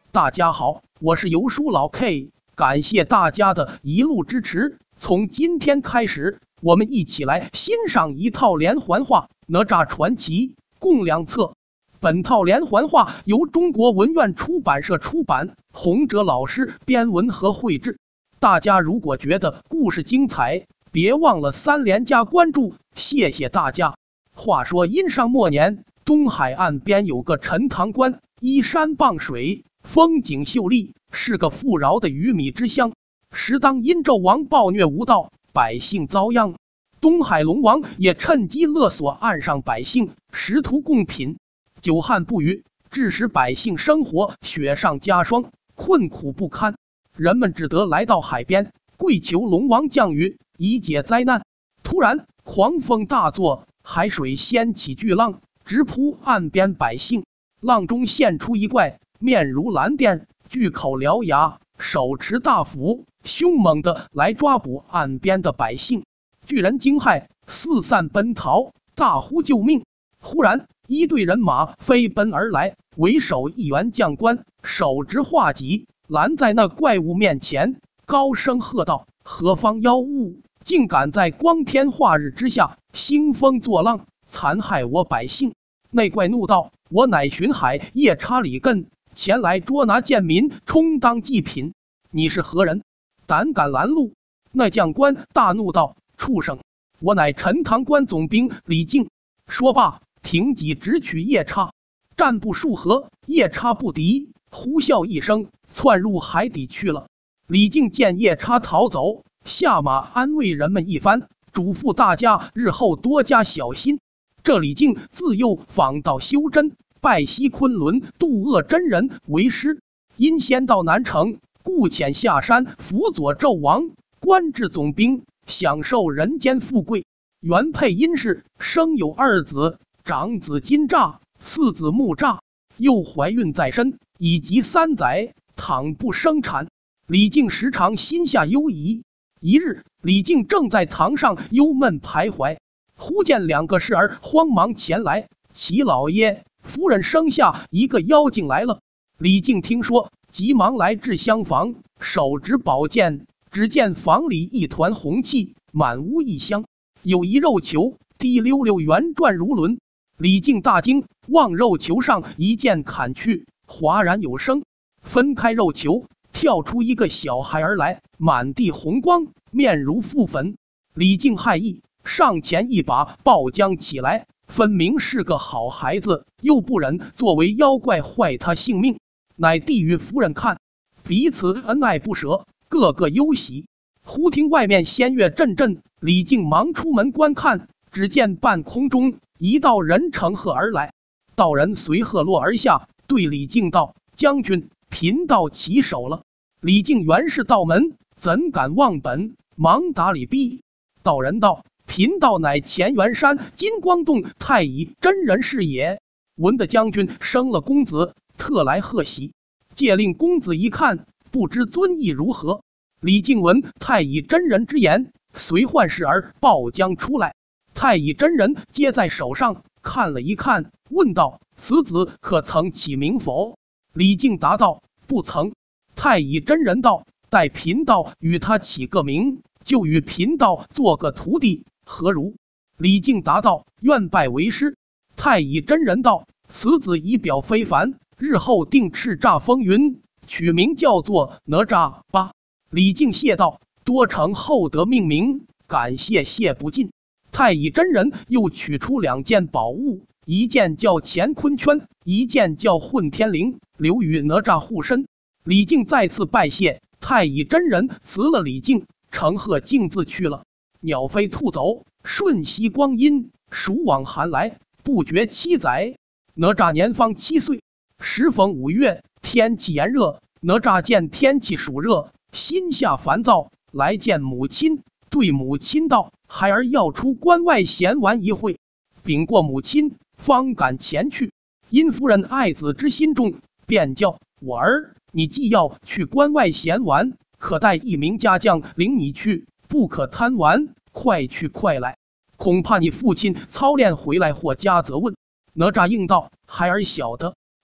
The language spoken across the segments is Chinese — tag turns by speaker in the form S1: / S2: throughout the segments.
S1: 大家好，我是游叔老 K， 感谢大家的一路支持。从今天开始，我们一起来欣赏一套连环画《哪吒传奇》，共2册。本套连环画由中国文苑出版社出版，洪哲老师编文和绘制。大家如果觉得故事精彩，别忘了3连加关注，谢谢大家。话说殷商末年，东海岸边有个陈塘关，依山傍水，风景秀丽，是个富饶的鱼米之乡。时当殷纣王暴虐无道，百姓遭殃，东海龙王也趁机勒索岸上百姓，食图贡品。久旱不雨，致使百姓生活雪上加霜，困苦不堪。人们只得来到海边，跪求龙王降雨，以解灾难。突然，狂风大作，海水掀起巨浪，直扑岸边百姓。浪中现出一怪，面如蓝靛，巨口獠牙，手持大斧，凶猛的来抓捕岸边的百姓。巨人惊骇，四散奔逃，大呼救命。忽然，一队人马飞奔而来，为首一员将官手执画戟，拦在那怪物面前，高声喝道：“何方妖物，竟敢在光天化日之下兴风作浪，残害我百姓！”那怪怒道：“我乃巡海夜叉李艮，前来捉拿贱民，充当祭品。你是何人？胆敢拦路？”那将官大怒道：“畜生！我乃陈塘关总兵李靖。”说罢，挺戟直取夜叉。战不数合，夜叉不敌，呼啸一声，窜入海底去了。李靖见夜叉逃走，下马安慰人们一番，嘱咐大家日后多加小心。这李靖自幼访道修真，拜西昆仑渡恶真人为师。因先到南城，故遣下山辅佐纣王，官至总兵，享受人间富贵。原配殷氏生有2子，长子金吒，次子木吒，又怀孕在身，已及3载，倘不生产，李靖时常心下忧疑。一日，李靖正在堂上忧闷徘徊，忽见2个侍儿慌忙前来：“齐老爷，夫人生下一个妖精来了。”李靖听说，急忙来至厢房，手执宝剑，只见房里一团红气，满屋异香，有一肉球滴溜溜圆转如轮。李靖大惊，往肉球上一剑砍去，哗然有声，分开肉球，跳出一个小孩儿来，满地红光，面如覆粉。李靖骇异，上前一把抱将起来，分明是个好孩子，又不忍作为妖怪坏他性命，乃递与夫人看，彼此恩爱不舍，个个忧喜。忽听外面仙乐阵阵，李靖忙出门观看，只见半空中一道人乘鹤而来，道人随鹤落而下，对李靖道：“将军，贫道起手了。”李靖原是道门，怎敢忘本，忙打礼毕。道人道：“贫道乃乾元山金光洞太乙真人是也，闻得将军生了公子，特来贺喜。借令公子一看，不知尊意如何。”李靖闻太乙真人之言，随唤侍儿抱将出来。太乙真人接在手上，看了一看，问道：“此子可曾起名否？”李靖答道：“不曾。”太乙真人道：“待贫道与他起个名，就与贫道做个徒弟，何如？”李靖答道：“愿拜为师。”太乙真人道：“此子仪表非凡，日后定叱咤风云，取名叫做哪吒吧。”李靖谢道：“多承厚德命名，感谢谢不尽。”太乙真人又取出2件宝物，一件叫乾坤圈，一件叫混天绫，留与哪吒护身。李靖再次拜谢，太乙真人辞了李靖，乘鹤径自去了。鸟飞兔走，瞬息光阴，暑往寒来，不觉7载。哪吒年方7岁，时逢5月，天气炎热。哪吒见天气暑热，心下烦躁，来见母亲，对母亲道：“孩儿要出关外闲玩一会。”禀过母亲，方敢前去。殷夫人爱子之心重，便叫：“我儿，你既要去关外闲玩，可带一名家将领你去，不可贪玩，快去快来，恐怕你父亲操练回来或加责问。”哪吒应道：“孩儿晓得。”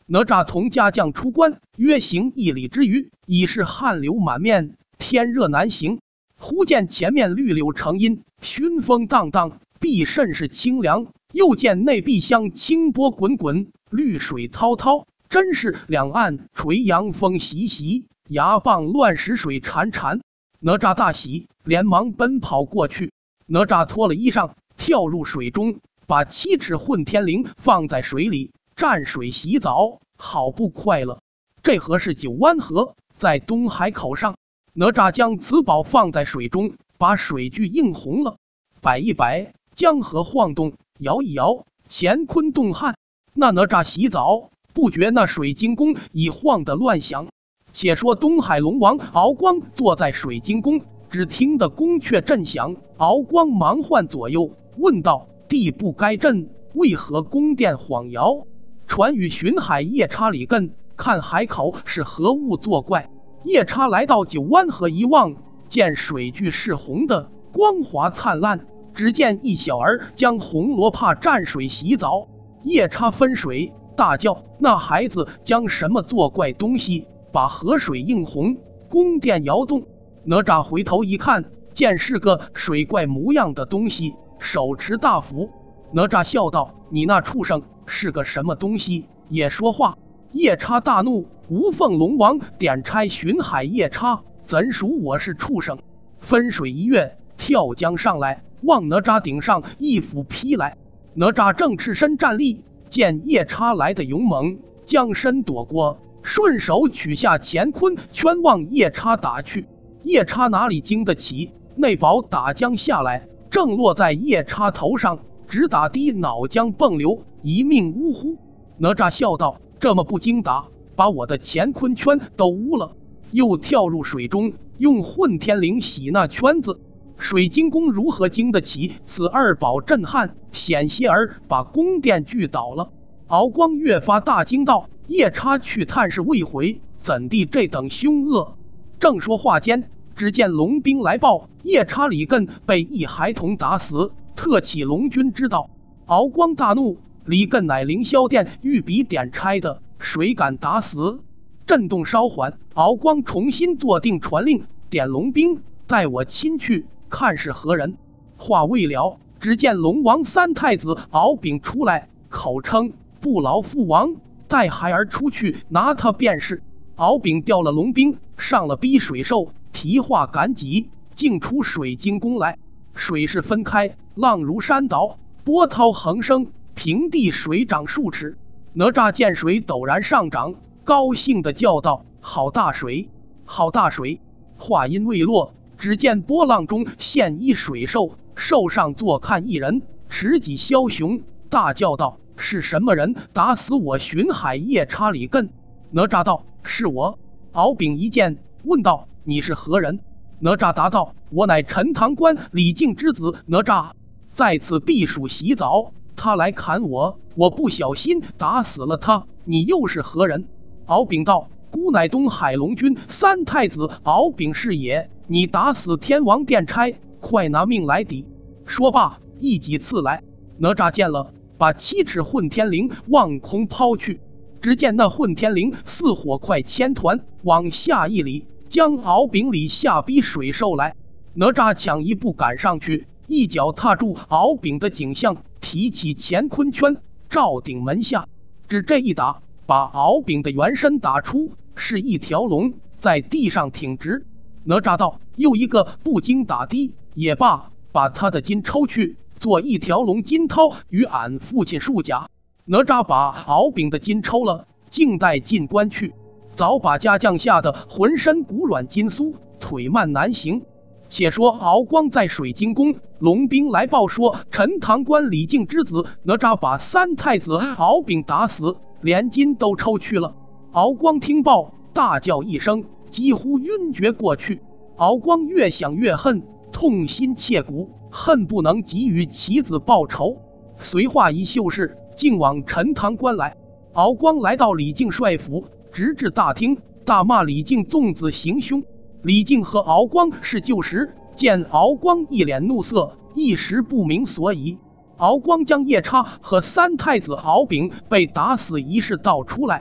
S1: 哪吒同家将出关，约行1里之余，已是汗流满面，天热难行。忽见前面绿柳成荫，熏风荡荡，必甚是清凉。又见内壁厢清波滚滚，绿水滔滔，真是两岸垂杨风习习，崖蚌乱石水潺潺。哪吒大喜，连忙奔跑过去。哪吒脱了衣裳，跳入水中，把7尺混天绫放在水里，蘸水洗澡，好不快乐。这河是九湾河，在东海口上。哪吒将此宝放在水中，把水具映红了，摆一摆，江河晃动，摇一摇，乾坤动撼。那哪吒洗澡，不觉那水晶宫已晃得乱响。且说东海龙王敖光坐在水晶宫，只听得宫阙震响，敖光忙唤左右，问道：地不该震，为何宫殿晃摇？传与巡海夜叉李艮，看海口是何物作怪。夜叉来到九湾河一望，见水具是红的，光滑灿烂。只见一小儿将红罗帕蘸水洗澡。夜叉分水，大叫：那孩子将什么作怪东西，把河水映红，宫殿摇动？哪吒回头一看，见是个水怪模样的东西，手持大斧。哪吒笑道：你那畜生是个什么东西，也说话？夜叉大怒，无凤龙王点差巡海夜叉，怎属我是畜生？分水一跃，跳江上来，往哪吒顶上一斧劈来。哪吒正赤身站立，见夜叉来的勇猛，将身躲过，顺手取下乾坤圈往夜叉打去。夜叉哪里经得起，内宝打将下来，正落在夜叉头上，直打的脑浆迸流，一命呜呼。哪吒笑道：这么不经打，把我的乾坤圈都污了。又跳入水中，用混天绫洗那圈子。水晶宫如何经得起此二宝震撼，险些儿把宫殿锯倒了。敖光越发大惊道：夜叉去探视未回，怎地这等凶恶？正说话间，只见龙兵来报，夜叉李艮被一孩童打死，特起龙君之道。敖光大怒，李艮乃凌霄殿御笔点差的，谁敢打死？震动稍缓，敖光重新坐定传令，点龙兵，带我亲去看是何人。话未了，只见龙王三太子敖丙出来，口称不劳父王，带孩儿出去拿他便是。敖丙调了龙兵，上了逼水兽，提化赶戟，竟出水晶宫来。水势分开，浪如山倒，波涛横生，平地水涨数尺。哪吒见水陡然上涨，高兴地叫道：好大水，好大水！话音未落，只见波浪中现一水兽，兽上坐看一人，持戟枭雄，大叫道：是什么人打死我巡海夜叉李艮？哪吒道：是我。敖丙一见，问道：你是何人？哪吒答道：我乃陈塘关李靖之子哪吒，在此避暑洗澡，他来砍我，我不小心打死了他，你又是何人？敖丙道：孤乃东海龙君三太子敖丙是也，你打死天王殿差，快拿命来抵。说罢，一戟刺来。哪吒见了，把7尺混天绫往空抛去。只见那混天绫似火块千团，往下一里，将敖丙里下逼水兽来。哪吒抢一步赶上去，一脚踏住敖丙的颈项，提起乾坤圈，照顶门下。只这一打，把敖丙的原身打出，是一条龙，在地上挺直。哪吒道：又一个不经打的也罢，把他的筋抽去，做一条龙筋绦与俺父亲束甲。哪吒把敖丙的筋抽了，静待进关去，早把家将吓得浑身骨软筋酥，腿慢难行。且说敖光在水晶宫，龙兵来报说陈塘关李靖之子哪吒把三太子敖丙打死，连筋都抽去了。敖光听报，大叫一声，几乎晕厥过去。敖光越想越恨，痛心切骨，恨不能给予其子报仇。随化一秀士，竟往陈塘关来。敖光来到李靖帅府，直至大厅，大骂李靖纵子行凶。李靖和敖光是旧识，见敖光一脸怒色，一时不明所以。敖光将夜叉和三太子敖丙被打死一事道出来。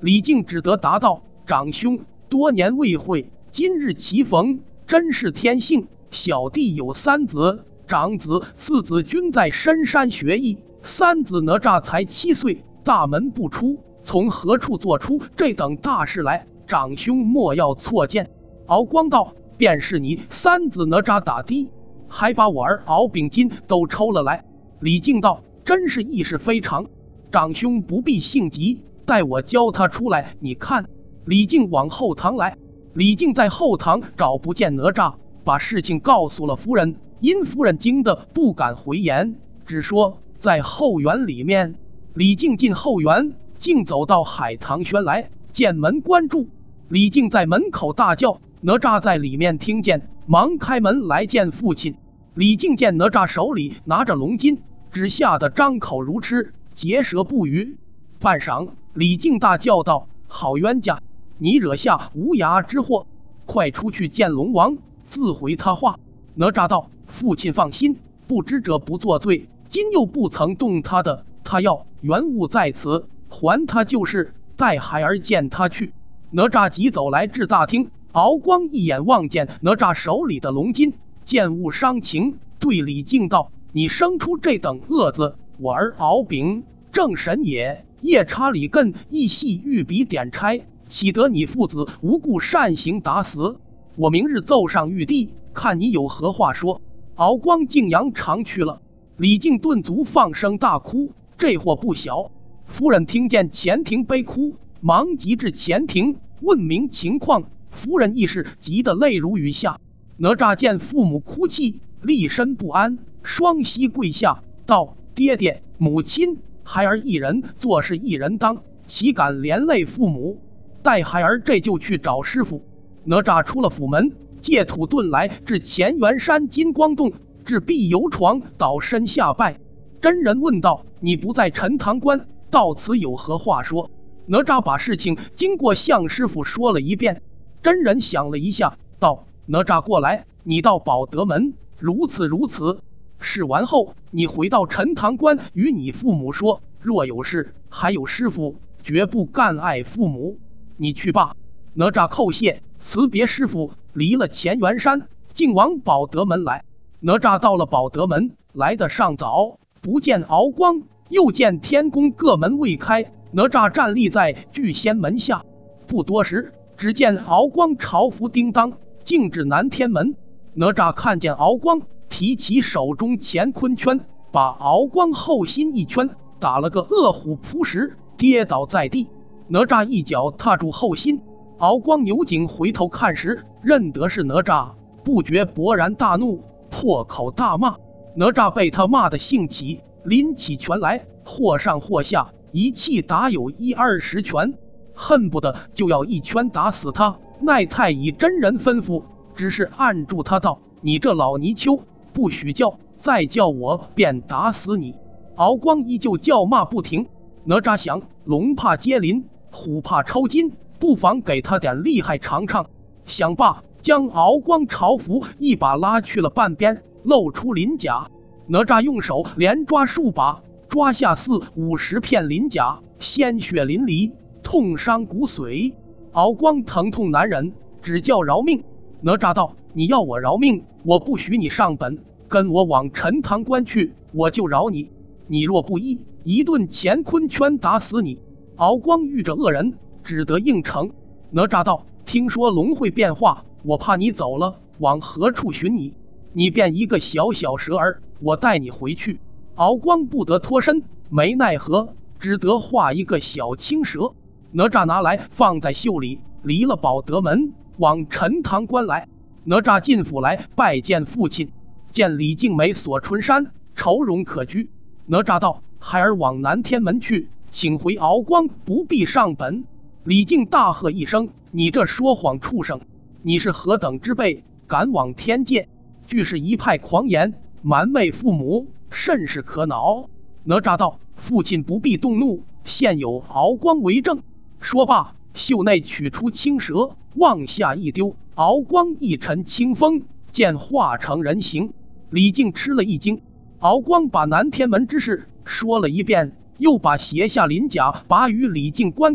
S1: 李靖只得答道：“长兄，多年未会，今日棋逢，真是天幸。小弟有3子，长子、次子均在深山学艺，三子哪吒才7岁，大门不出，从何处做出这等大事来？长兄莫要错见。”敖光道：“便是你三子哪吒打的，还把我儿敖丙金都抽了来。”李靖道：“真是意事非常，长兄不必性急，待我教他出来，你看。”李靖往后堂来，李靖在后堂找不见哪吒，把事情告诉了夫人。因夫人惊得不敢回言，只说在后园里面。李靖进后园，竟走到海棠轩来，见门关住。李靖在门口大叫，哪吒在里面听见，忙开门来见父亲。李靖见哪吒手里拿着龙筋，只吓得张口如痴，结舌不语。半晌，李靖大叫道：“好冤家，你惹下无牙之祸，快出去见龙王，自回他话。”哪吒道：“父亲放心，不知者不作罪，今又不曾动他的，他要原物在此，还他就是，带孩儿见他去。”哪吒急走来至大厅，敖光一眼望见哪吒手里的龙筋，见物伤情，对李靖道：“你生出这等恶子，我儿敖丙正神也，夜叉里艮一系御笔点差，岂得你父子无故擅行打死？我明日奏上玉帝，看你有何话说。”敖光竟扬长去了。李靖顿足放声大哭，这祸不小。夫人听见前庭悲哭，忙急至前庭问明情况。夫人亦是急得泪如雨下。哪吒见父母哭泣，立身不安，双膝跪下道：“爹爹母亲，孩儿一人做事一人当，岂敢连累父母？带孩儿这就去找师傅。”哪吒出了府门，借土遁来至乾元山金光洞，至碧游床倒身下拜。真人问道：“你不在陈塘关，到此有何话说？”哪吒把事情经过向师傅说了一遍。真人想了一下，道：“哪吒过来，你到保德门，如此如此。事完后，你回到陈塘关，与你父母说，若有事，还有师傅，绝不干碍父母。你去吧。”哪吒叩谢，辞别师傅，离了乾元山，竟往保德门来。哪吒到了保德门，来得尚早，不见敖光，又见天宫各门未开。哪吒站立在聚仙门下，不多时，只见敖光朝服叮当，径至南天门。哪吒看见敖光，提起手中乾坤圈，把敖光后心一圈，打了个饿虎扑食，跌倒在地。哪吒一脚踏住后心，敖光扭颈回头看时，认得是哪吒，不觉勃然大怒，破口大骂。哪吒被他骂得兴起，拎起拳来，或上或下，一气打有10-20拳，恨不得就要一拳打死他。奈太乙真人吩咐，只是按住他道：“你这老泥鳅，不许叫，再叫我便打死你。”敖光依旧叫骂不停。哪吒想，龙怕接鳞，虎怕抽筋，不妨给他点厉害尝尝。想罢，将敖光朝服一把拉去了半边，露出鳞甲。哪吒用手连抓数把，抓下40-50片鳞甲，鲜血淋漓，痛伤骨髓。敖光疼痛难忍，只叫饶命。哪吒道：“你要我饶命，我不许你上本，跟我往陈塘关去，我就饶你。你若不依，一顿乾坤圈打死你。”敖光遇着恶人，只得应承。哪吒道：“听说龙会变化，我怕你走了，往何处寻你？你变一个小小蛇儿，我带你回去。”敖光不得脱身，没奈何，只得画一个小青蛇。哪吒拿来放在袖里，离了保德门，往陈塘关来。哪吒进府来拜见父亲，见李靖没锁春山，愁容可掬。哪吒道：“孩儿往南天门去，请回敖光，不必上本。”李靖大喝一声：“你这说谎畜生！你是何等之辈，敢往天界？俱是一派狂言，瞒昧父母，甚是可恼。”哪吒道：“父亲不必动怒，现有敖光为证。”说罢，袖内取出青蛇，往下一丢，敖光一沉清风，见化成人形。李靖吃了一惊。敖光把南天门之事说了一遍，又把鞋下鳞甲拔与李靖观看，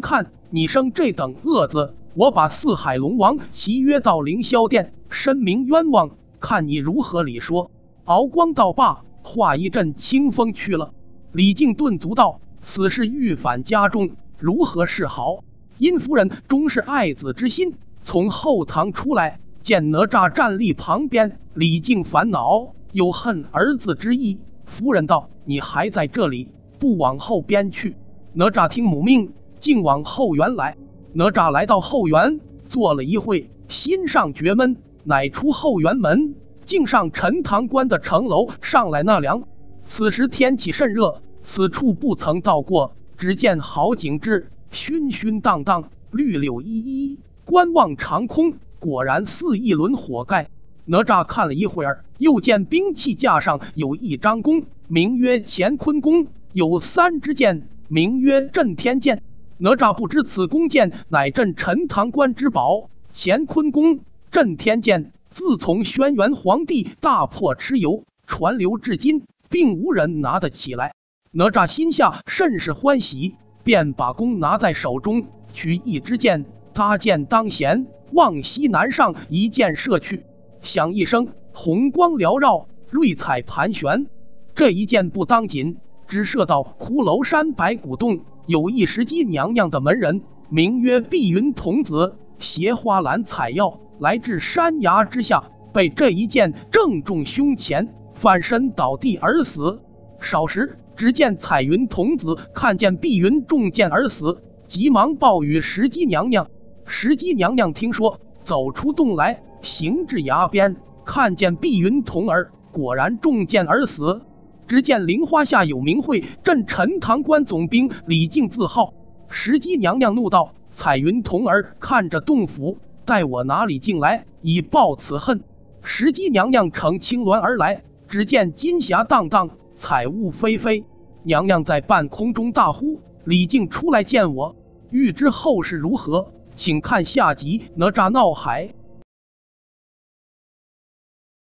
S1: 你生这等恶子，我把四海龙王齐约到凌霄殿，申明冤枉，看你如何理说。敖光道罢，化一阵清风去了。李靖顿足道：此事欲返家中，如何是好？殷夫人终是爱子之心，从后堂出来，见哪吒站立旁边。李靖烦恼，有恨儿子之意。夫人道：你还在这里，不往后边去。哪吒听母命，竟往后园来。哪吒来到后园，坐了一会，心上觉闷，乃出后园门，竟上陈塘关的城楼上来纳凉。此时天气甚热，此处不曾到过，只见好景致，熏熏荡荡，绿柳依依，观望长空，果然似一轮火盖。哪吒看了一会儿，又见兵器架上有一张弓，名曰乾坤弓，有3支箭，名曰震天箭。哪吒不知此弓箭乃镇陈塘关之宝，乾坤弓、震天箭自从轩辕皇帝大破蚩尤，传流至今，并无人拿得起来。哪吒心下甚是欢喜，便把弓拿在手中，取一支箭，搭箭当弦，往西南上一箭射去。响一声，红光缭绕，瑞彩盘旋。这一箭不当紧，只射到骷髅山白骨洞，有一石矶娘娘的门人，名曰碧云童子，携花篮采药，来至山崖之下，被这一箭正中胸前，翻身倒地而死。少时，只见彩云童子看见碧云中箭而死，急忙报与石矶娘娘。石矶娘娘听说，走出洞来，行至崖边，看见碧云童儿果然中箭而死。只见灵花下有名讳镇陈塘关总兵李靖字号。石矶娘娘怒道：彩云童儿看着洞府，待我拿李靖来，以报此恨。石矶娘娘乘青鸾而来，只见金霞荡荡，彩雾霏霏。娘娘在半空中大呼：李靖出来见我。欲知后事如何，请看下集哪吒闹海。